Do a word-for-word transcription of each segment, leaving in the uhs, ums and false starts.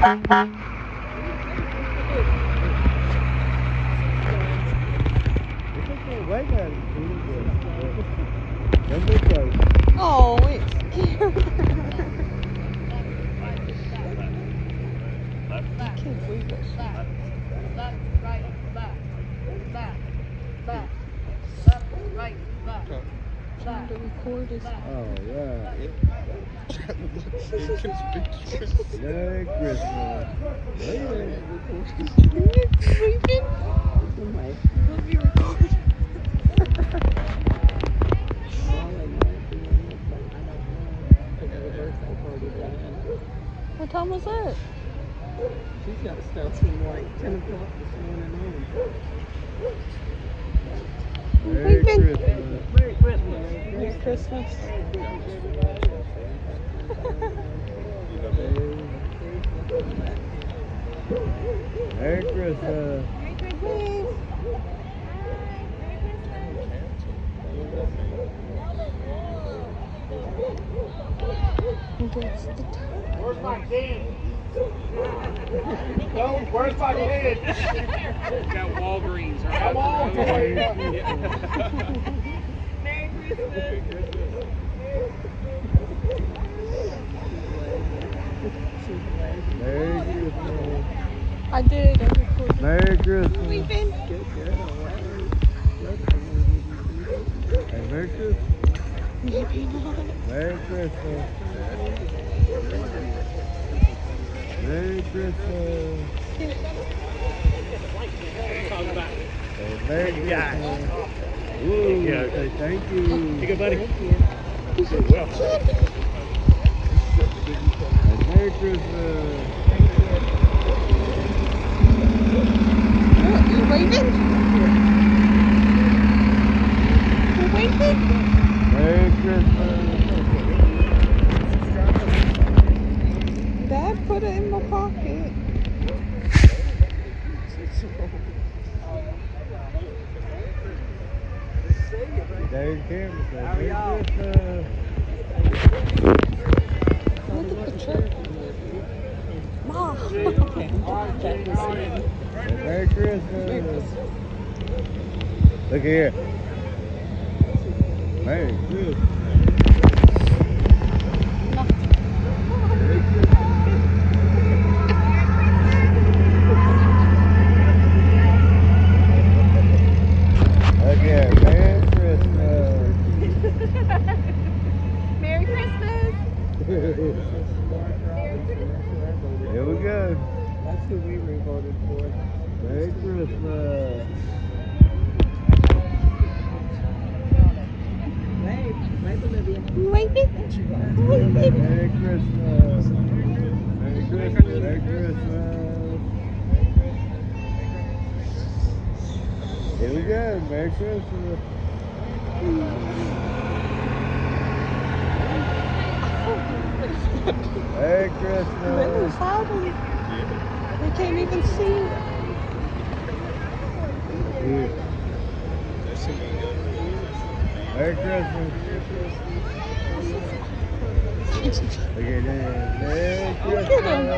Oh, it's scared her. I can't believe it. Trying to record his. Oh, yeah. Merry Christmas. Sleeping? Let me record. What time was that? She's got to start from like ten o'clock this morning on. Merry Christmas. Merry Christmas. Merry Christmas. Merry Christmas. Where's my kid? No, where's my kid? Got Walgreens. Right? I'm all Merry Merry Christmas. I did. I recorded. Merry Christmas. Sleeping? Hey, Merry Christmas. Maybe not. Merry Christmas. Merry Christmas. Hey, Merry Christmas. Woo, say thank you. You good, buddy? Hey, Well. Merry Christmas. What, you waving? You waving? Merry Christmas. Dad put it in my pocket. Dave Cameron said Merry Christmas. Look at the trip. Mom. Merry Christmas. Look here. Merry Christmas. Look here. Merry Christmas. Merry Christmas. Here we go. That's who we were voted for. Merry Christmas. Wave. Wave, Olivia. You waving? Waving. Merry Christmas. Merry Christmas. Merry Christmas. Here we go. Merry Christmas. Merry Really Christmas. hiding. They can't even see. Here. Merry Christmas. Look at that. Merry Look at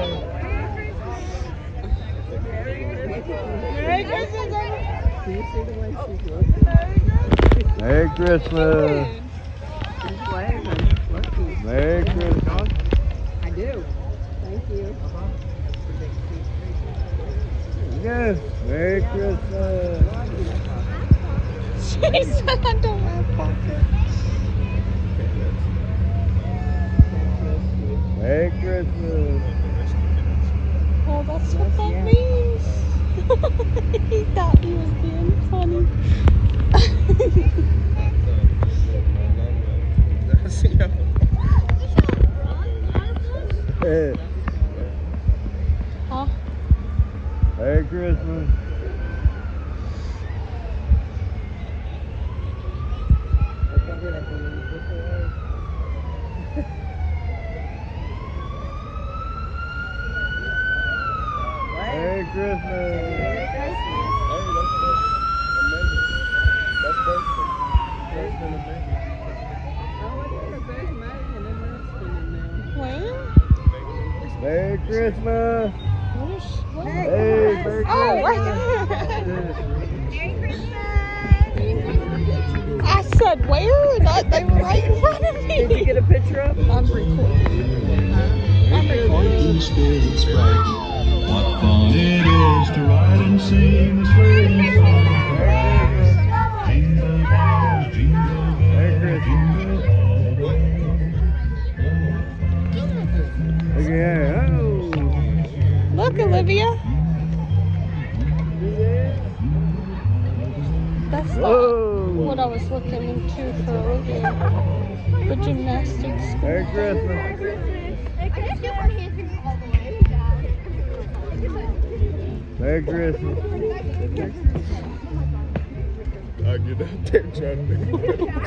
Christmas. Merry Christmas. Do you see the way she's looking? Merry Christmas. She's waving. Look, she's- Merry Christmas. I do. Thank you. Yes. Merry Christmas. She said I don't have pockets. Merry Christmas. Oh, that's what that means. He thought he was being funny. Huh? Merry Christmas. Merry Christmas. When? Merry Christmas. What is she? What? Hey, Merry Oh, right Christmas. I said where? And I, they were right in front of me. Did you get a picture of them? I'm recording. I'm recording. Spirits bright. What fun it is to ride and sing the sleigh song. Jingle bells, jingle bells, jingle all the way. Look at that. Oh. Look, Olivia. That's not Whoa. what I was looking into for Olivia. The gymnastics school. Merry Christmas. Merry Christmas. I get out there trying to do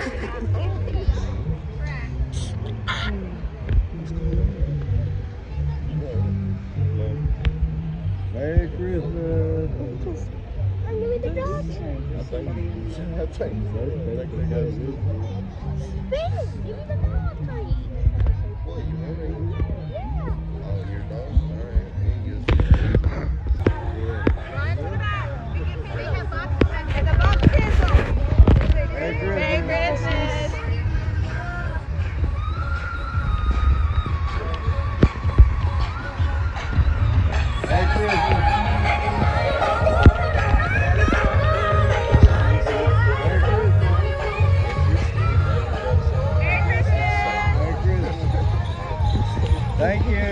Merry Christmas. I'm doing the dog treat. I think, I think, I think they got it. Babe, give me the dog treat. What, you want it? Oh, your dog? Alright, he gets it. Merry Christmas. Merry Christmas. Merry Christmas. Thank you.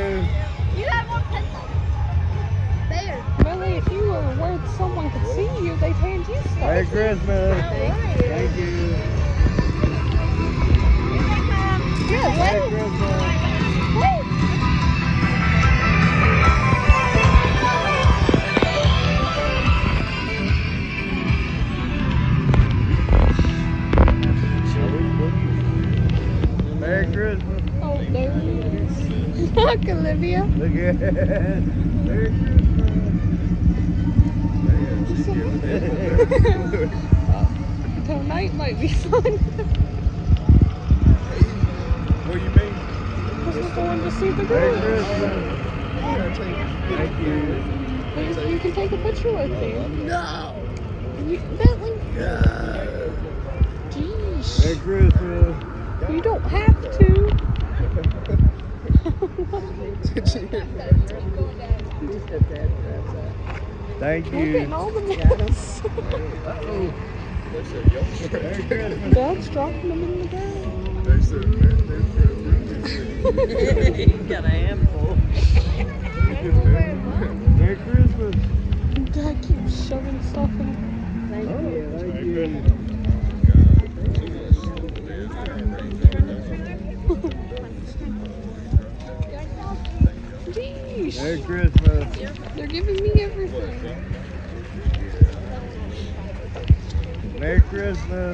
Really, if you were where someone could see you, they'd hand you stuff. Merry Christmas. Thank you. Yeah, Merry wait. Christmas. Wait. Merry Christmas. Oh, there it is. Look, Olivia. Look at it. Merry Christmas. Tonight might be fun. What do you mean? Because we're going to see the Merry girls. Christmas. Thank you. You can take a picture with them. No! You, Bentley. No! Jeez. Merry Christmas. You don't have to. Thank We're getting you. all the mess. Uh-oh. They said, yo, Merry Christmas. Dad's dropping them in the ground. they said, man, You got a handful. Merry Christmas. Dad keeps shoving stuff in. Thank Oh, you. thank you. Jeez. Merry Christmas. They're giving me everything. Merry Christmas.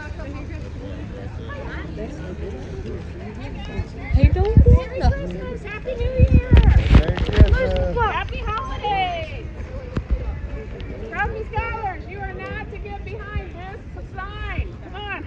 Hey, don't do nothing. Happy New Year! Merry Christmas. Happy holidays! Trophy scholars, you are not to get behind this sign. Come on.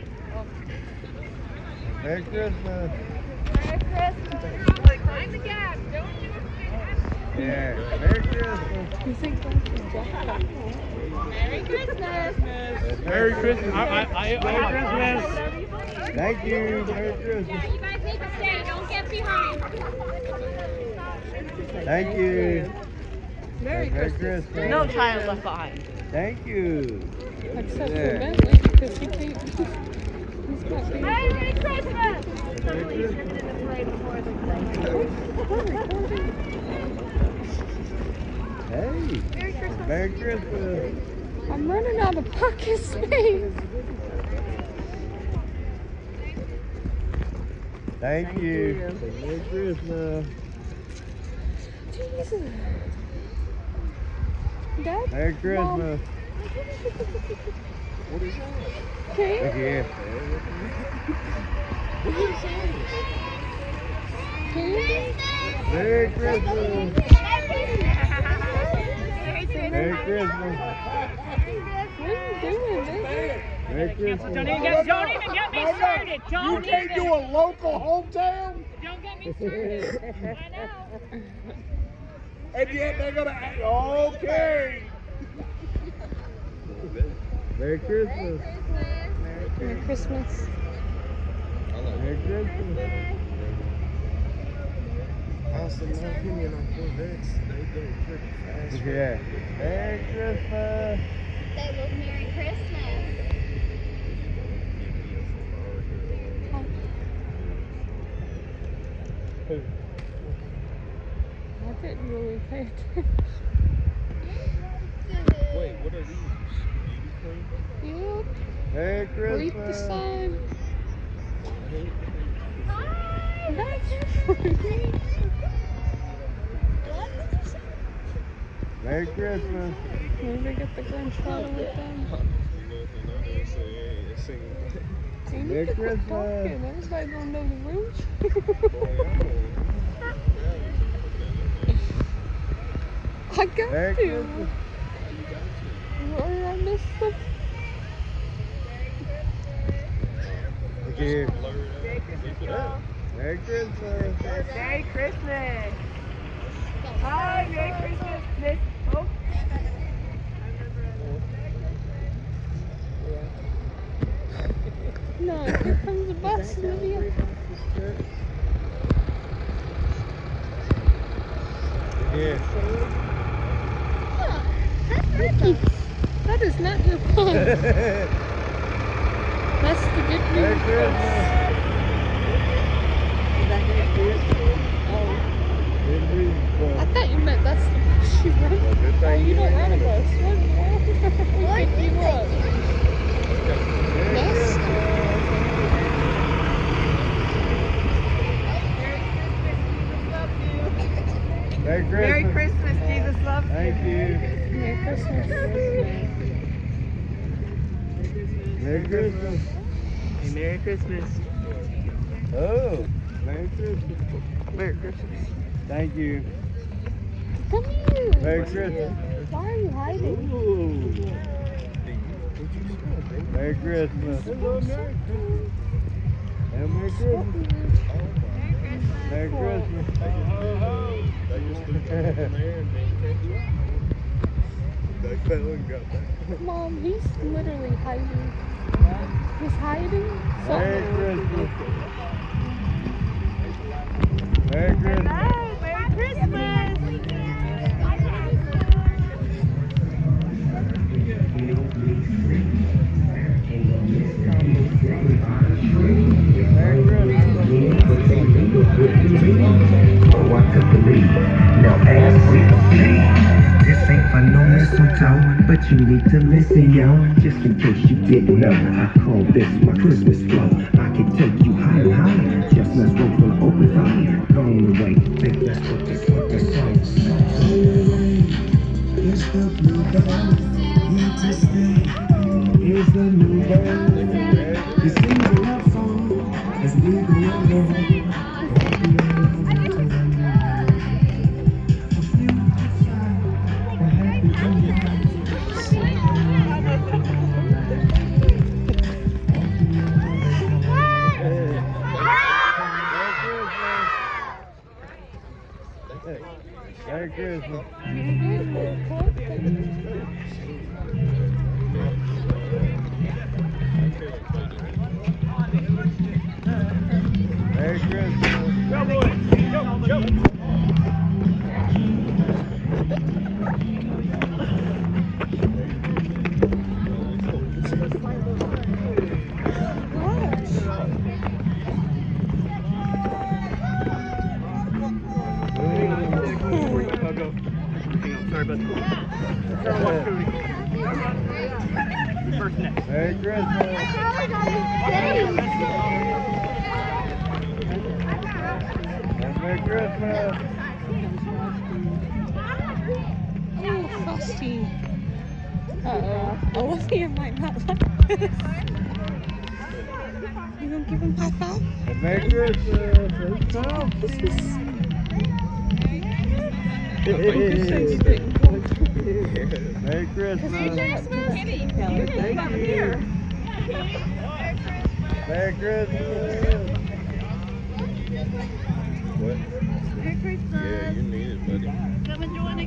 Merry Christmas. Merry Christmas. Mind the gap. Don't do it. Yeah. Merry Christmas. You think that's his jacket? Merry Christmas. Merry Christmas. I, I, I, Merry Christmas. Thank you. Merry Christmas. Yeah, you guys need to stay. Don't get behind. Thank you. Merry Merry Christmas. Christmas. No child left behind. Thank you. Except Yeah. for Bentley, because he can't. He's got the. Merry Christmas. Merry Christmas. Hey. Merry Christmas. Merry Christmas. I'm running out of pocket space. Thank, Thank you. you. Merry Christmas. Jesus. Dad? Merry Mom, Christmas. Okay. Look here. Okay. Merry Christmas. Merry Christmas. What are you doing, baby? Merry Christmas. Don't even get, don't even get me started. Don't You can't even. do a local hometown? Don't get me started. I know. And yet they're gonna act okay. Merry Christmas. Merry Christmas. Merry Christmas. Also, my opinion on Corvettes, they go pretty fast. Yeah. Merry Christmas. Say, well, Merry Christmas. I didn't really pay attention. Wait, what are these? Yep. Merry Read the Christmas. sign. Hi. That's pretty. Merry Christmas. Maybe get the Grinch photo with them. Ain't Merry you Christmas. talking? Everybody gonna know the rules. I got Merry to. Christmas. Or I missed them. Okay. Merry Christmas. Merry Christmas. Hi, Merry Christmas, Miss. Oh. No, here comes the bus, Olivia. Yeah. Huh, that's Ricky. That is not your phone. That's the good Merry news. Christmas. I thought you meant that's the bus you ride. Oh, you don't ride a bus. What? We picked you up. Yes? Merry Christmas. Merry Christmas, Jesus loves you. Thank you. Merry Christmas. Merry Christmas. Hey, Merry Christmas. Oh, Merry Christmas. Merry Christmas. Thank you. Come here. Merry Christmas. Why are you hiding? Merry Christmas. Hello, Merry Christmas. And Merry Christmas. Merry Christmas. That fella got that. Mom, he's literally hiding. He's hiding? Merry So, Christmas. Merry Christmas. Hello, Merry Christmas. Merry Christmas. Oh, I could believe. Now ask me, this ain't for no mistletoe, but you need to listen, yo. Just in case you didn't know, I call this my Christmas flow. I can take you higher, higher. Chestnuts roast on open fire. Gone away, think that's what this fucking song says. It's the bluebird, here to stay. It's the new bird. You sing the love song as we go along. Merry Christmas. Merry Christmas. Go, boys. Go, go. Go, go. Hang on, sorry about that. Turn one, Cody. First next. Merry Christmas. And Merry Christmas. oh, Frosty. Uh-oh. Olivia might not like this. You gonna give him high five? And Merry Christmas. This is... Merry Merry Christmas. Christmas, Kitty. You can come here. Merry Christmas. What? Merry Christmas. Yeah, you need it, buddy. Come and join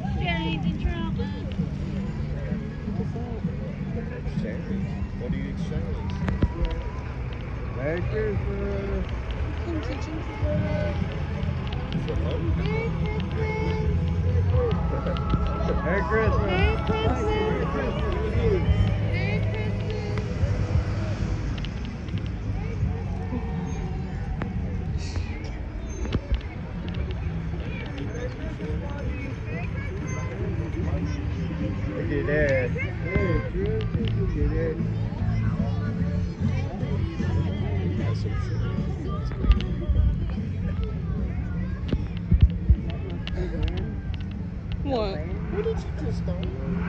Merry Christmas. Into gingerbread. Merry Christmas. Merry Christmas. Merry Christmas. Look at that. Merry Christmas. Look at that. What? Where did you just go?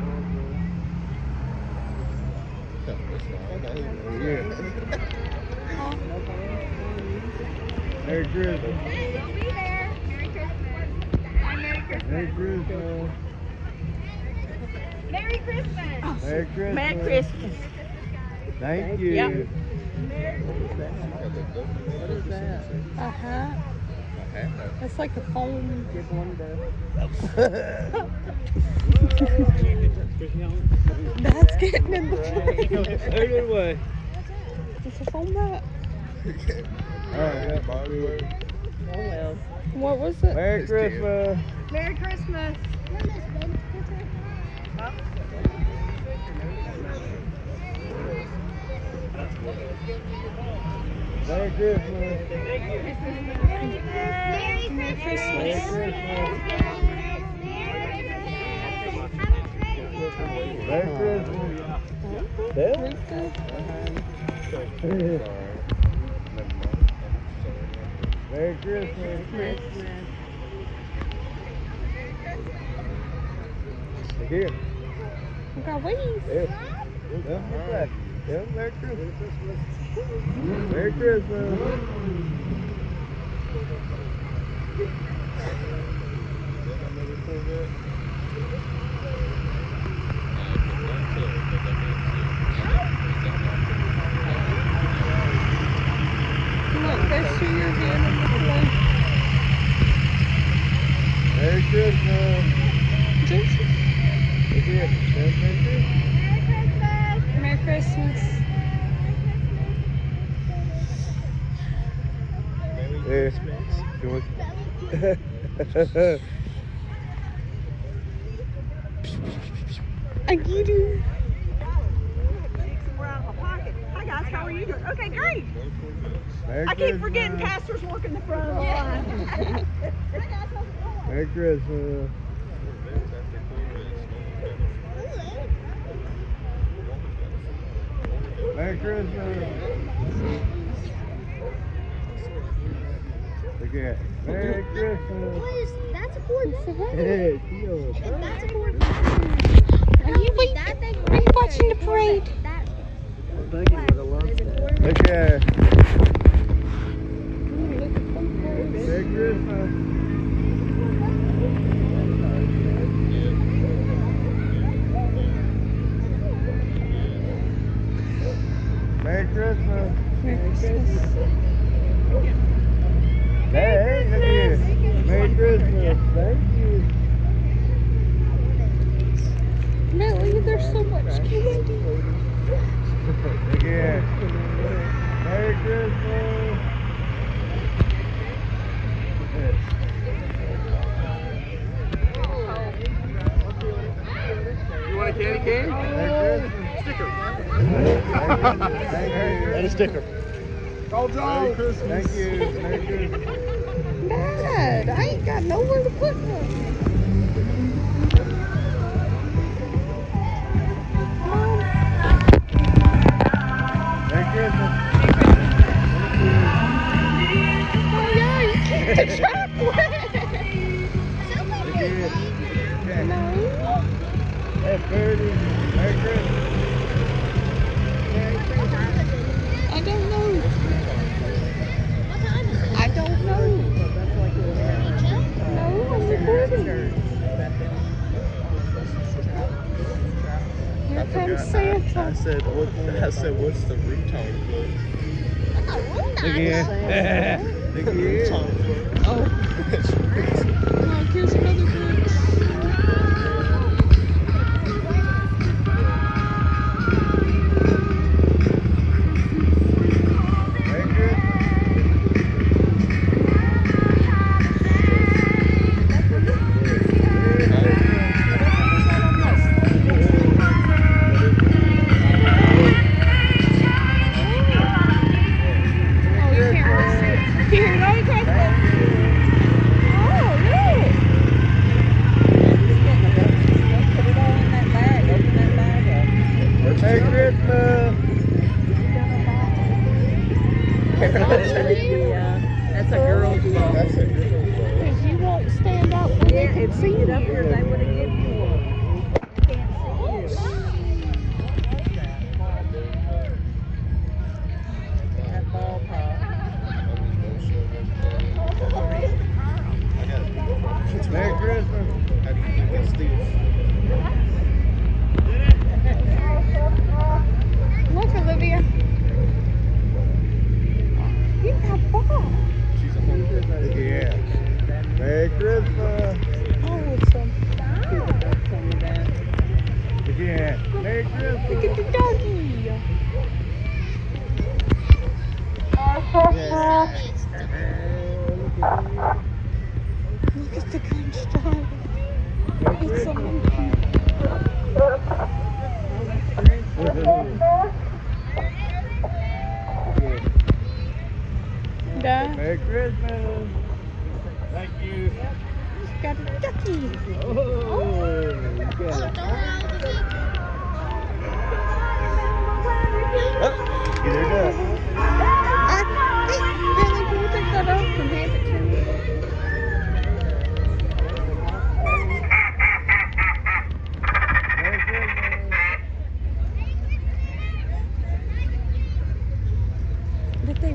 Merry Christmas. We'll be there. Merry Christmas. Hi, Merry Christmas. Merry Christmas. Merry Christmas. Merry Christmas. Merry Christmas. Thank you. Yep. What is that? A hat. It's like a foam. Give one to. That's getting in the way. Put it away. It's a foam hat. Alright, Oh well. What was it? Merry Christmas. Merry Christmas. Merry Christmas. Merry Merry Christmas. Merry Christmas. Merry Christmas. Merry Christmas. Merry Christmas. Christmas. Look here. We got wings. Yeah. Yeah, what's that? Yeah, Merry Christmas. Merry Christmas. Look, there's two years in the play. Merry Christmas. Jason. Look here. Merry Christmas. Merry Christmas. Yeah. Good. I get it. We're out of my pocket. Hi guys, how are you doing? Okay, great. Merry I keep Christmas. forgetting Pastor's working the front of the line. Merry Christmas. Merry Christmas. Look at Merry Christmas. That's a board. Hey, Theo. That's a board. Are you, wait, are you watching the parade? That, Look at Merry Christmas. Merry Christmas. Merry Christmas. Hey, look here. Merry Christmas. Thank you. Melly, there's so much candy. Look here. Merry Christmas. You want a candy cane? Merry Christmas. Sticker. Thank you. And a sticker. Oh, Merry Christmas. Thank you. Merry Christmas. Dad, I ain't got nowhere to put one. Merry Christmas. Oh yeah, you keep the chocolate. Look here. Okay. No. That's Birdie. Merry Christmas. I don't know. I don't know. No, I'm recording. Here comes Santa. I said, what, I said, what's the ringtone for? Look here. Look here. Oh. Look, here's another Grinch. Merry can't see Get up you. here, they would have given you one. Can't see you. That ball pop. Merry Christmas. How do you think it steals? Look, Olivia. You got ball. She's a home cook. Yeah. Merry Christmas. Oh, it's some. Yeah. Merry Christmas. Look at the doggy. Look at the construct. It's so monkey. Dad, Merry Christmas. Thank you. she's got a ducky. Oh, you got it. Get her done. I think really can you take that off and hand it to me? Merry Christmas. Did they?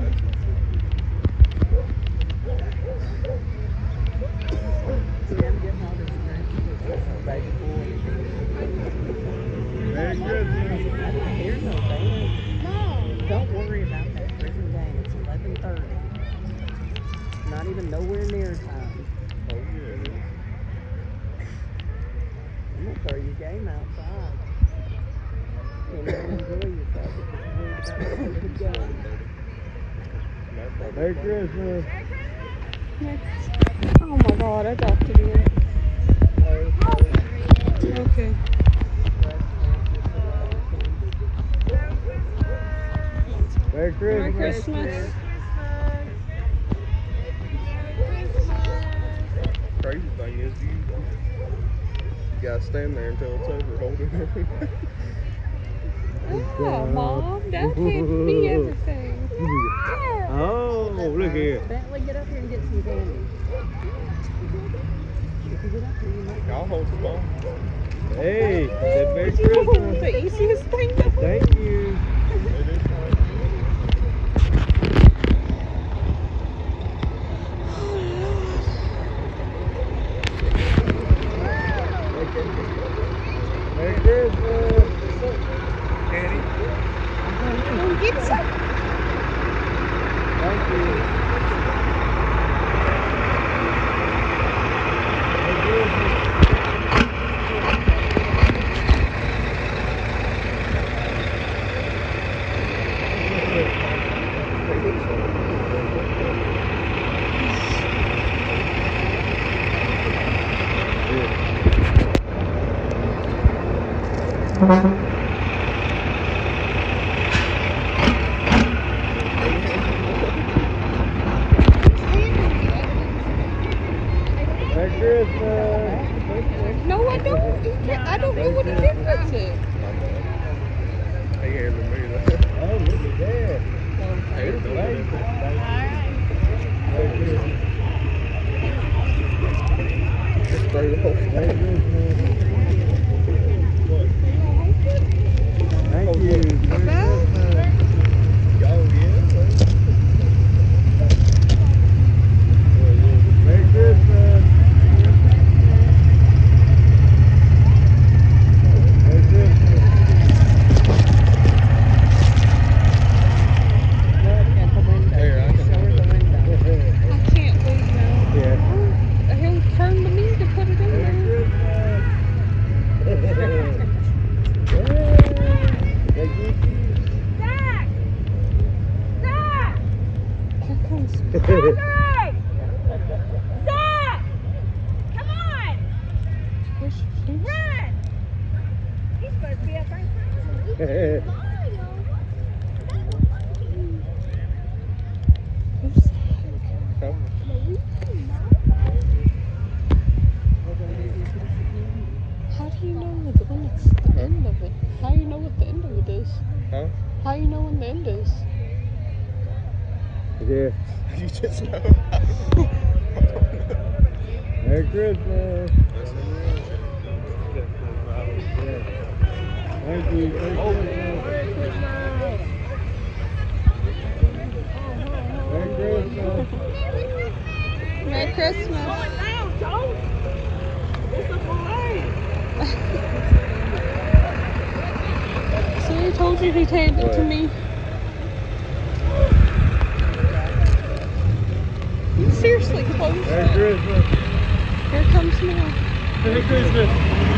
Merry Christmas. Here's no band. Don't worry about that freaking game. It's eleven thirty. Not even nowhere near time. Oh, yeah. I'm gonna throw your game outside. Can't even enjoy yourself because you're worried about the game. Merry Christmas. Oh my god, I dropped it in. Okay. Merry Merry Christmas. Christmas. Crazy thing is, you, you gotta stand there until it's over holding it. Oh, Mom, Dad can't be everything. Oh, look here. Bentley, get up here and get some candy. If you get up here, you might. I'll hold the ball. Hey, said Merry The Christmas. easiest thing to Thank you. It is fun. Merry Christmas. Annie. Go get some. Thank you. Merry Christmas. Merry Christmas. No, I don't. You can't- I don't know what he did with it. He handed me that. Oh, look at that. Hey, it's Thank you. delivered. Merry Christmas. Just throw the whole Merry thing. Christmas. Thank you. Merry Christmas. Oh, yeah. Merry Christmas. Merry Christmas. Look at the window. Here, I can Show her the window. I can't leave now. Yeah. He'll turn to me to put it in Merry there. Christmas. Thank you. Zach! Zach! Here comes. Zach! Zach! Come on! Where's she? Run! He's supposed to be up there. Who's that? How do you know when it's the end of it? How do you know what the end of it is? Huh? How do you know when the end is? Yeah. You just know. Merry Christmas. Thank you. Merry Christmas. Merry Christmas. Merry Christmas. So he told you he'd hand it to me. Seriously, close Merry it. Christmas. Here comes more. Merry Christmas.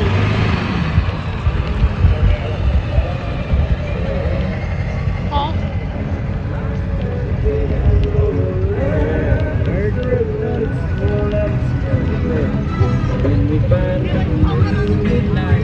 Huh? Merry Christmas. When we find out good night.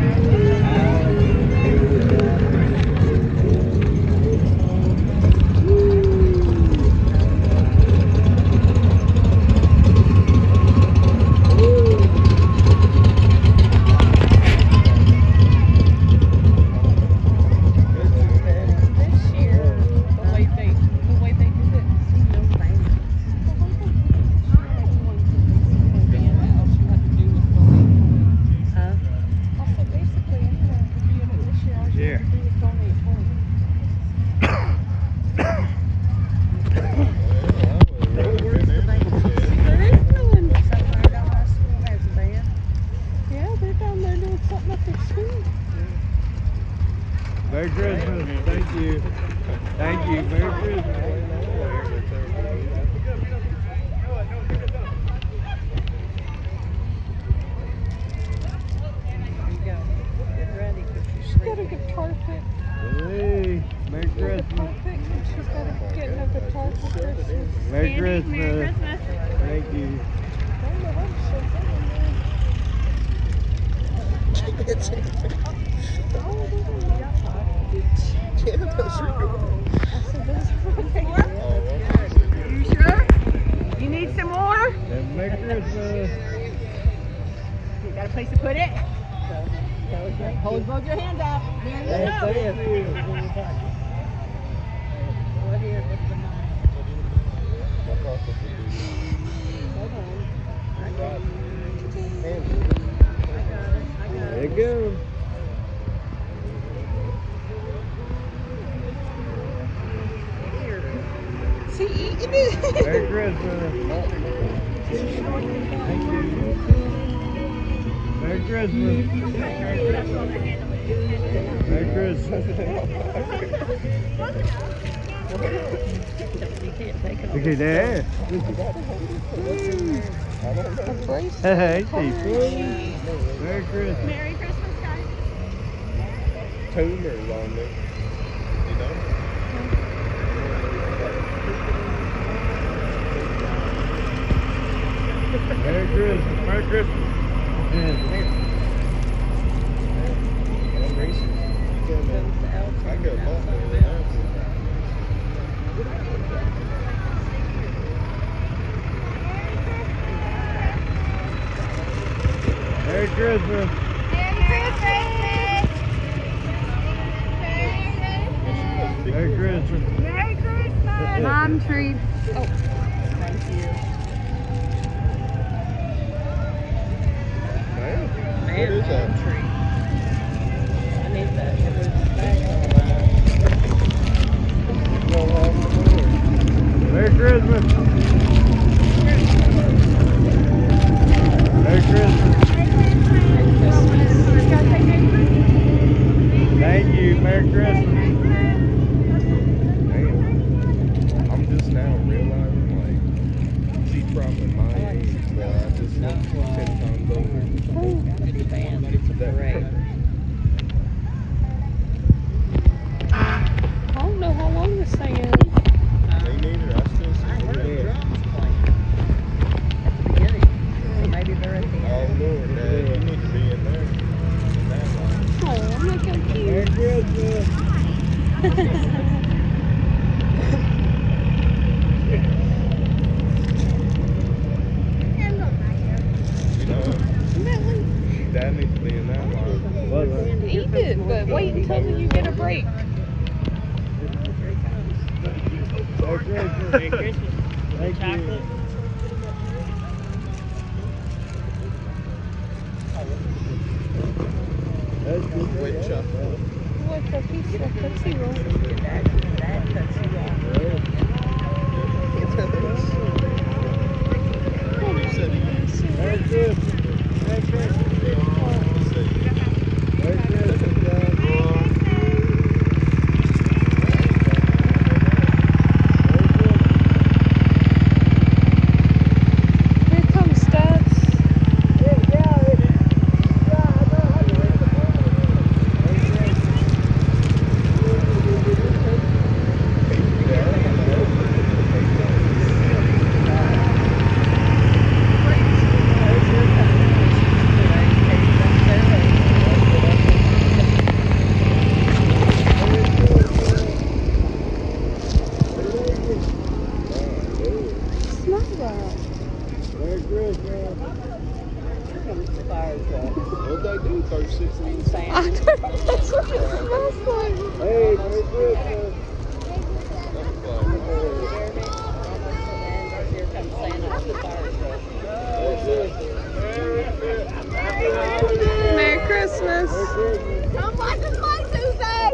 Merry Christmas. Thank you. Thank you. Merry Christmas. She's got a guitar pick. Hey, Merry Christmas. She's got to get a guitar for Christmas. Merry Christmas. Thank you. You sure? You need some more? And Merry Christmas. You got a place to put it? Hold both your hands out. There you Thank go. you. There you go. Is he eating it? Merry Christmas. Thank you. Merry Christmas. Merry Christmas. Look at that. Hey, people. Merry Christmas. Merry Christmas, guys. Tumors on me. You know? Merry Christmas. Merry Christmas. I'm racing. I got bought there. Merry Christmas. Merry Christmas. Merry Christmas. Mom treats. Oh. Thank you. Man, Man, what is that? palm tree. I need that. Merry Christmas. Merry Christmas. Thank you. Merry Christmas. Man, I'm just now realizing, like, she's probably my age, but I just look ten times older. Goody band. That Great. I don't know how long this thing is. Me neither. I still see I heard the the drums playing at the beginning. So maybe they're at the Oh, end. Lord, Dad, you need to be in there. In that line. Oh, I'm not gonna Merry cute. Christmas. You know, Dad needs to be in that line. What, what? Eat it, but wait until you get a break. Merry Christmas. Merry Christmas. Thank you. Chocolate. Wet chocolate. What's a piece of Tootsie Roll? That, that cuts you off. Merry Christmas. Merry Christmas. Merry Christmas, guys. Here comes Stats. Smell that. Merry Christmas. Here comes the fire truck. What'd they do? thirty-six I Santa. don't know. That's what it smells like. Hey, Merry Christmas. And here comes Santa with the fire truck. Merry Christmas. Come watch us on Tuesday.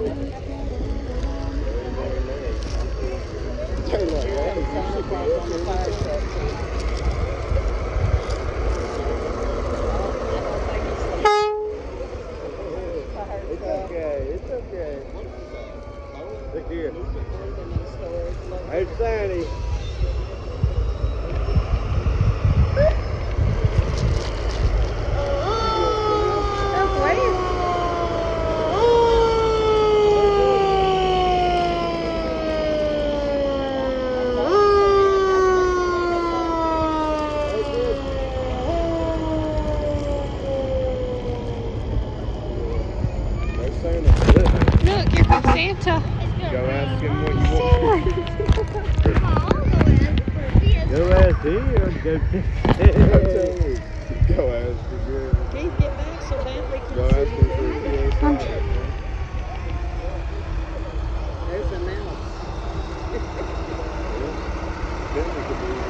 Here comes Santa Claus on the fire truck. It's okay, it's okay. Look here. Hey, Sandy. Oh, wait. No Santa. Look, Look, here comes Santa. go ask him what you want. Go ask him. Go. Go ask for good. Keith, get back so Bentley can Go ask see him you. for a P A five. There's the mouse. Bentley could be.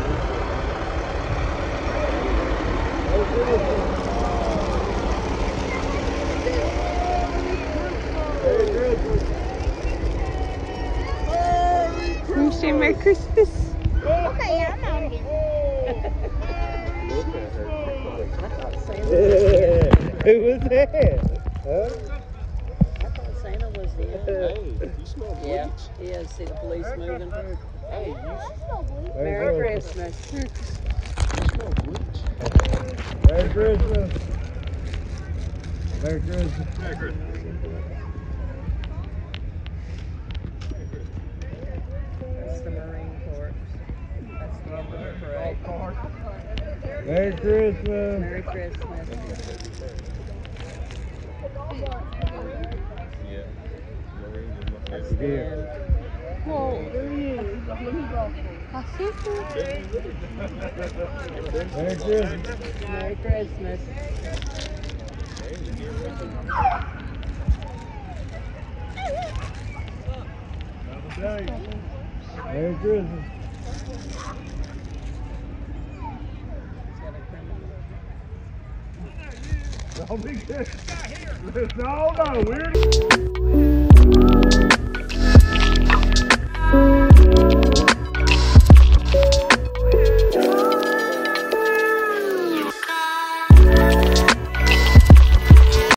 Can you say Merry Christmas? Okay, I'm on it. Look at her. I thought Santa was Who was that? Huh? I thought Santa was the end. Hey, you smell bleach? Yeah, he is. See the police moving. Hey, you, Merry Christmas. you smell bleach? Merry Christmas. Merry Christmas. Merry Christmas. That's the Marine Corps. That's the end of the parade. Merry Christmas. Merry Christmas. Yeah. Marine is my That's favorite. the end. Whoa. I see Merry Christmas. Merry Christmas. Merry Christmas. Is that a criminal? Don't be good. No, no, we're.